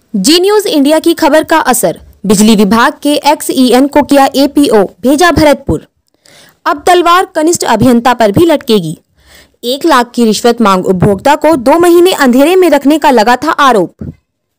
जी news India की खबर का असर, बिजली विभाग के XEN को किया APO, भेजा भरतपुर। अब तलवार कनिष्ठ अभियंता पर भी लटकेगी। 1 लाख की रिश्वत मांग उपभोक्ता को 2 महीने अंधेरे में रखने का लगा था आरोप।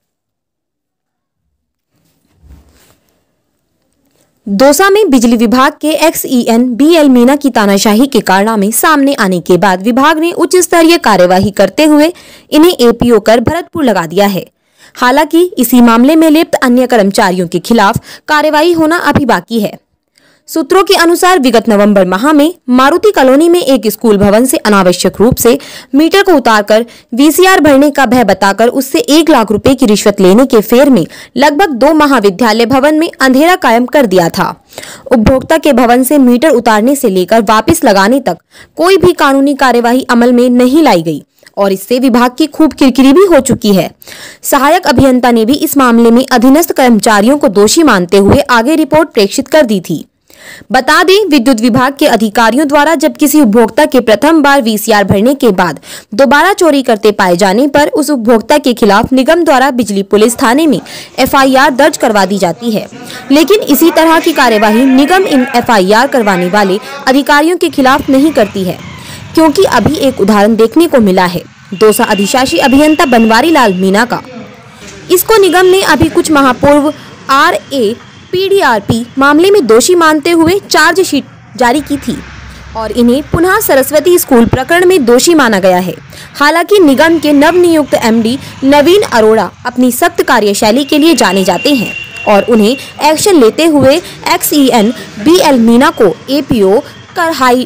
दौसा में बिजली विभाग के XEN BL मीना की तानाशाही के कारनामे सामने आने के बाद विभाग ने उच्च स्तरीय कार्यवाही करते हुए इन्हें APO कर भरतपुर लगा दिया है। हालांकि इसी मामले में लिप्त अन्य कर्मचारियों के खिलाफ कार्रवाई होना अभी बाकी है। सूत्रों के अनुसार विगत नवंबर माह में मारुति कॉलोनी में एक स्कूल भवन से अनावश्यक रूप से मीटर को उतारकर VCR भरने का भय बताकर उससे 1 लाख रुपए की रिश्वत लेने के फेर में लगभग 2 महाविद्यालय भवन में अंधेरा कायम कर दिया था। उपभोक्ता के भवन से मीटर उतारने से लेकर वापस लगाने तक कोई भी कानूनी कार्यवाही अमल में नहीं लाई गई और इससे विभाग की खूब किरकिरी भी हो चुकी है। सहायक अभियंता ने भी इस मामले में अधीनस्थ कर्मचारियों को दोषी मानते हुए आगे रिपोर्ट प्रेषित कर दी थी। बता दें, विद्युत विभाग के अधिकारियों द्वारा जब किसी उपभोक्ता के प्रथम बार VCR भरने के बाद दोबारा चोरी करते पाए जाने पर उस उपभोक्ता के खिलाफ निगम द्वारा बिजली पुलिस थाने में FIR दर्ज करवा दी जाती है। लेकिन इसी तरह की कार्यवाही निगम इन FIR करवाने वाले अधिकारियों के खिलाफ नहीं करती है, क्योंकि अभी एक उदाहरण देखने को मिला है दौसा अधिशासी अभियंता बनवारी लाल मीना का। इसको निगम ने अभी कुछ माह पूर्व RAPDRP मामले में दोषी मानते हुए चार्जशीट जारी की थी और इन्हें पुनः सरस्वती स्कूल प्रकरण में दोषी माना गया है। हालांकि निगम के नवनियुक्त MD नवीन अरोड़ा अपनी सख्त कार्यशैली के लिए जाने जाते हैं और उन्हें एक्शन लेते हुए XEN BL मीना को APO कर हाई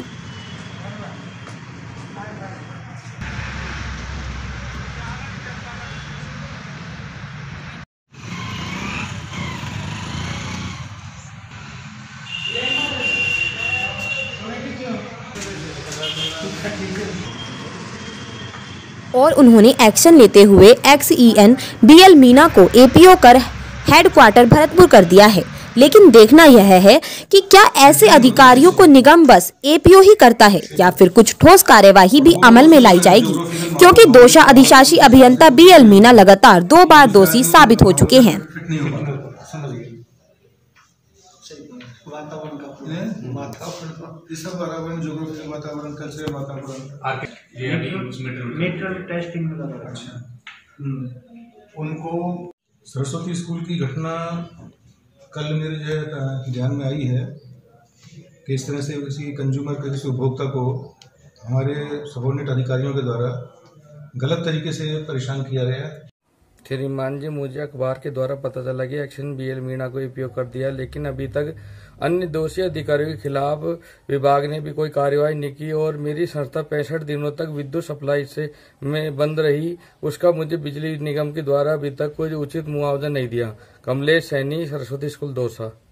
और उन्होंने एक्शन लेते हुए XEN BL मीना को APO कर हेडक्वार्टर भरतपुर कर दिया है। लेकिन देखना यह है कि क्या ऐसे अधिकारियों को निगम बस APO ही करता है या फिर कुछ ठोस कार्यवाही भी अमल में लाई जाएगी, क्योंकि दौसा अधिशासी अभियंता BL मीना लगातार 2 बार दोषी साबित हो चुके हैं। उनको सरस्वती स्कूल की घटना कल मेरे जो है ध्यान में आई है कि इस तरह से किसी कंज्यूमर के किसी उपभोक्ता को हमारे सबॉर्डिनेट अधिकारियों के द्वारा गलत तरीके से परेशान किया गया। श्रीमान जी, मुझे अखबार के द्वारा पता चला कि XEN BL मीना को APO कर दिया, लेकिन अभी तक अन्य दोषी अधिकारियों के खिलाफ विभाग ने भी कोई कार्यवाही नहीं की और मेरी संस्था 65 दिनों तक विद्युत सप्लाई से में बंद रही। उसका मुझे बिजली निगम के द्वारा अभी तक कोई उचित मुआवजा नहीं दिया। कमलेश सैनी, सरस्वती स्कूल दौसा।